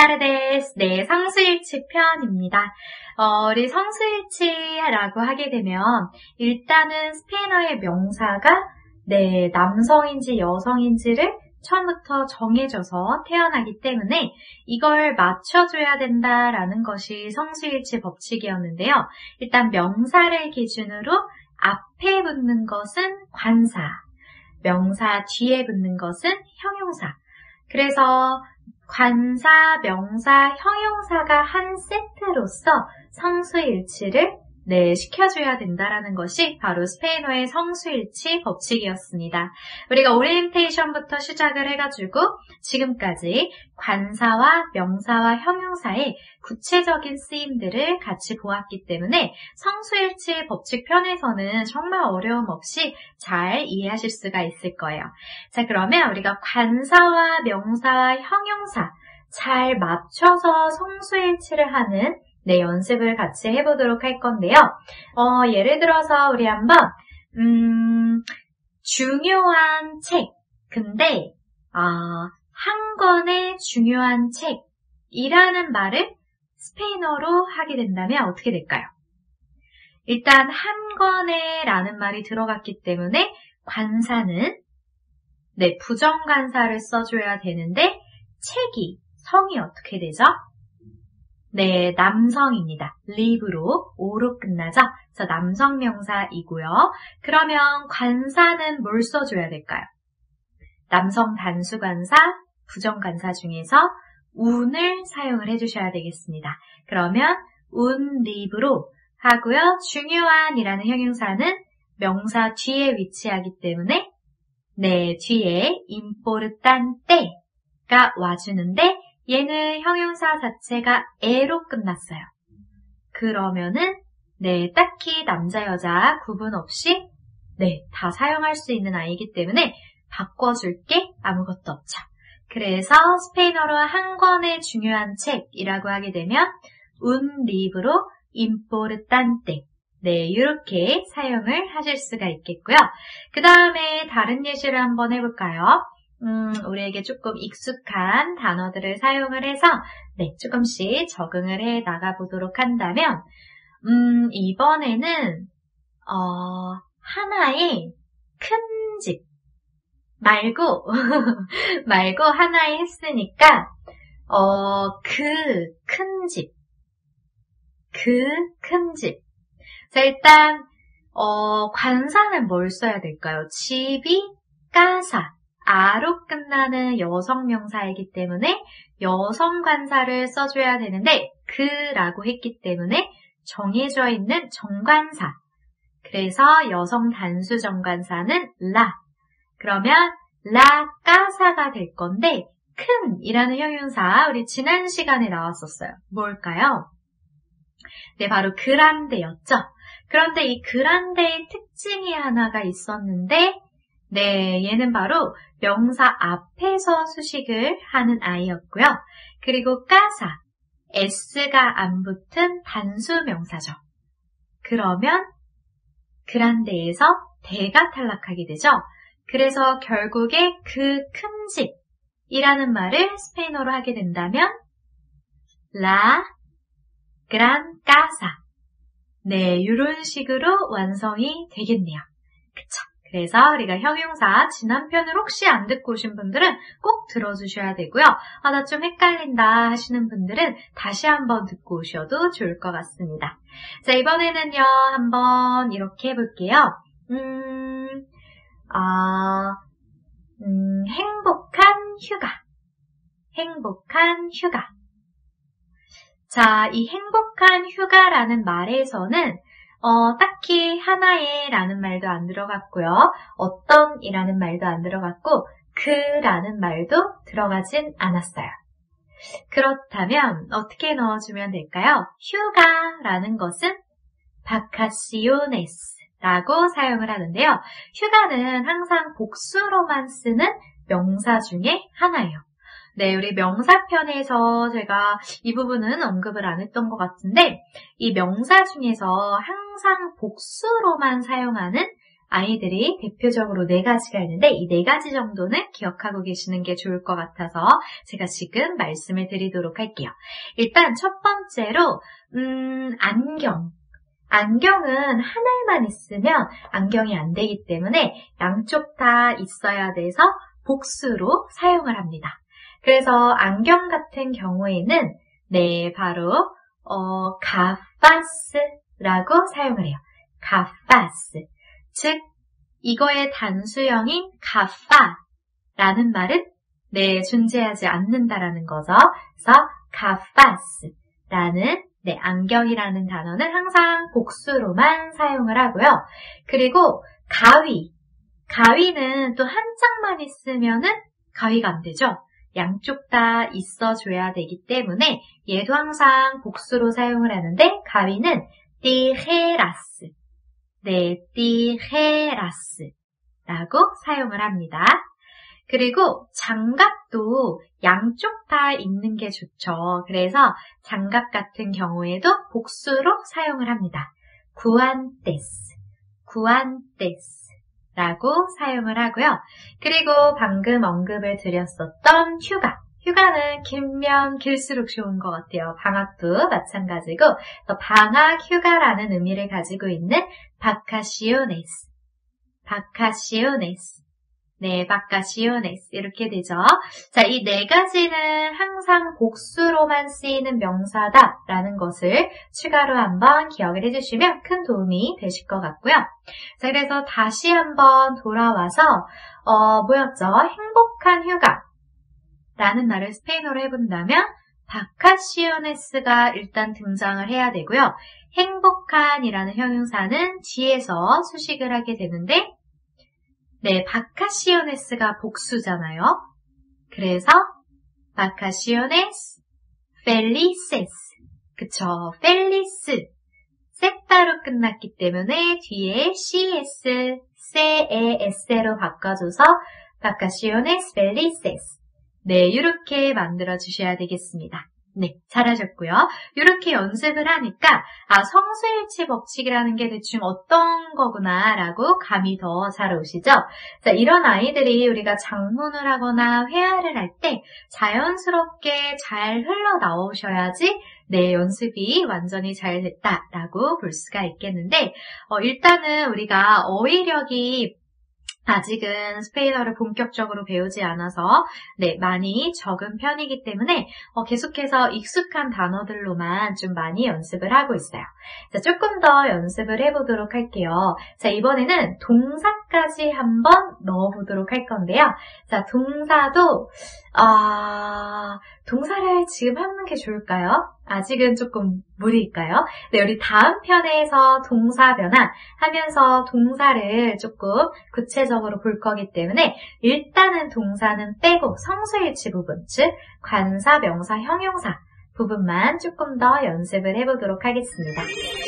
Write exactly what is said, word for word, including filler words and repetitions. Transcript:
tardes. 네, 성수일치 편입니다. 어, 우리 성수일치라고 하게 되면 일단은 스페인어의 명사가 네, 남성인지 여성인지를 처음부터 정해져서 태어나기 때문에 이걸 맞춰줘야 된다라는 것이 성수일치 법칙이었는데요. 일단 명사를 기준으로 앞에 붙는 것은 관사, 명사 뒤에 붙는 것은 형용사. 그래서 관사, 명사, 형용사가 한 세트로서 성수일치를 네, 시켜줘야 된다라는 것이 바로 스페인어의 성수일치 법칙이었습니다. 우리가 오리엔테이션부터 시작을 해가지고 지금까지 관사와 명사와 형용사의 구체적인 쓰임들을 같이 보았기 때문에 성수일치 법칙 편에서는 정말 어려움 없이 잘 이해하실 수가 있을 거예요. 자, 그러면 우리가 관사와 명사와 형용사 잘 맞춰서 성수일치를 하는 네, 연습을 같이 해보도록 할 건데요. 어, 예를 들어서 우리 한번 음, 중요한 책, 근데 어, 한 권의 중요한 책이라는 말을 스페인어로 하게 된다면 어떻게 될까요? 일단 한 권의 라는 말이 들어갔기 때문에 관사는 네, 부정관사를 써줘야 되는데 책이, 성이 어떻게 되죠? 네, 남성입니다. 리브로, 오로 끝나죠? 그래서 남성 명사이고요. 그러면 관사는 뭘 써줘야 될까요? 남성 단수관사, 부정관사 중에서 운을 사용을 해주셔야 되겠습니다. 그러면 운 리브로 하고요. 중요한이라는 형용사는 명사 뒤에 위치하기 때문에 네, 뒤에 importante가 와주는데 얘는 형용사 자체가 에로 끝났어요. 그러면은 네, 딱히 남자 여자 구분 없이 네, 다 사용할 수 있는 아이이기 때문에 바꿔줄 게 아무것도 없죠. 그래서 스페인어로 한 권의 중요한 책이라고 하게 되면 un libro importante 네, 이렇게 사용을 하실 수가 있겠고요. 그 다음에 다른 예시를 한번 해볼까요? 음, 우리에게 조금 익숙한 단어들을 사용을 해서 네, 조금씩 적응을 해 나가보도록 한다면 음, 이번에는 어, 하나의 큰 집 말고 말고 하나에 했으니까 어, 그 큰 집 그 큰 집 자, 일단 어, 관사는 뭘 써야 될까요? 집이 까사 아로 끝나는 여성 명사이기 때문에 여성 관사를 써줘야 되는데 그라고 했기 때문에 정해져 있는 정관사. 그래서 여성 단수 정관사는 라. 그러면 라 까사가 될 건데 큰 이라는 형용사 우리 지난 시간에 나왔었어요. 뭘까요? 네, 바로 그란데였죠. 그런데 이 그란데의 특징이 하나가 있었는데 네, 얘는 바로 명사 앞에서 수식을 하는 아이였고요. 그리고 까사, S가 안 붙은 단수 명사죠. 그러면 그란데에서 대가 탈락하게 되죠. 그래서 결국에 그 큰 집이라는 말을 스페인어로 하게 된다면 La gran casa 네, 이런 식으로 완성이 되겠네요. 그쵸? 그래서 우리가 형용사 지난 편을 혹시 안 듣고 오신 분들은 꼭 들어주셔야 되고요. 아, 나 좀 헷갈린다 하시는 분들은 다시 한번 듣고 오셔도 좋을 것 같습니다. 자, 이번에는요, 한번 이렇게 해볼게요. 음, 아, 음, 행복한 휴가. 행복한 휴가. 자, 이 행복한 휴가라는 말에서는 어, 딱히 하나의 라는 말도 안 들어갔고요. 어떤 이라는 말도 안 들어갔고 그라는 말도 들어가진 않았어요. 그렇다면 어떻게 넣어주면 될까요? 휴가라는 것은 vacaciones라고 사용을 하는데요. 휴가는 항상 복수로만 쓰는 명사 중에 하나예요. 네, 우리 명사편에서 제가 이 부분은 언급을 안 했던 것 같은데 이 명사 중에서 항상 복수로만 사용하는 아이들이 대표적으로 네 가지가 있는데 이 네 가지 정도는 기억하고 계시는 게 좋을 것 같아서 제가 지금 말씀을 드리도록 할게요. 일단 첫 번째로 음, 안경. 안경은 하나만 있으면 안경이 안 되기 때문에 양쪽 다 있어야 돼서 복수로 사용을 합니다. 그래서 안경 같은 경우에는 네, 바로 어, 가파스라고 사용을 해요. 가파스. 즉, 이거의 단수형인 가파라는 말은 네, 존재하지 않는다라는 거죠. 그래서 가파스라는 네, 안경이라는 단어는 항상 복수로만 사용을 하고요. 그리고 가위. 가위는 또 한 짝만 있으면은 가위가 안 되죠. 양쪽 다 있어줘야 되기 때문에 얘도 항상 복수로 사용을 하는데 가위는 tijeras. 네, tijeras라고 사용을 합니다. 그리고 장갑도 양쪽 다 있는 게 좋죠. 그래서 장갑 같은 경우에도 복수로 사용을 합니다. guantes, guantes라고 사용을 하고요. 그리고 방금 언급을 드렸었던 휴가. 휴가는 길면 길수록 좋은 것 같아요. 방학도 마찬가지고 방학 휴가라는 의미를 가지고 있는 vacaciones, vacaciones. 네, vacaciones 이렇게 되죠. 자, 이 네 가지는 항상 복수로만 쓰이는 명사다라는 것을 추가로 한번 기억을 해주시면 큰 도움이 되실 것 같고요. 자, 그래서 다시 한번 돌아와서 어, 뭐였죠? 행복한 휴가라는 말을 스페인어로 해본다면 vacaciones가 일단 등장을 해야 되고요. 행복한이라는 형용사는 뒤에서 수식을 하게 되는데 네, vacaciones가 복수잖아요. 그래서 vacaciones felices. 그쵸, feliz. 셋다로 끝났기 때문에 뒤에 cs, ces로 바꿔줘서 vacaciones felices. 네, 이렇게 만들어 주셔야 되겠습니다. 네, 잘하셨고요. 이렇게 연습을 하니까 아, 성수일치 법칙이라는 게 대충 어떤 거구나 라고 감이 더 잘 오시죠? 자, 이런 아이들이 우리가 작문을 하거나 회화를 할 때 자연스럽게 잘 흘러나오셔야지 네, 연습이 완전히 잘 됐다라고 볼 수가 있겠는데 어, 일단은 우리가 어휘력이 아직은 스페인어를 본격적으로 배우지 않아서 네, 많이 적은 편이기 때문에 어, 계속해서 익숙한 단어들로만 좀 많이 연습을 하고 있어요. 자, 조금 더 연습을 해보도록 할게요. 자, 이번에는 동사까지 한번 넣어보도록 할 건데요. 자, 동사도 아, 동사를 지금 하는 게 좋을까요? 아직은 조금 무리일까요? 네, 우리 다음 편에서 동사 변화 하면서 동사를 조금 구체적으로 볼 거기 때문에 일단은 동사는 빼고 성수일치 부분, 즉 관사, 명사, 형용사 부분만 조금 더 연습을 해보도록 하겠습니다.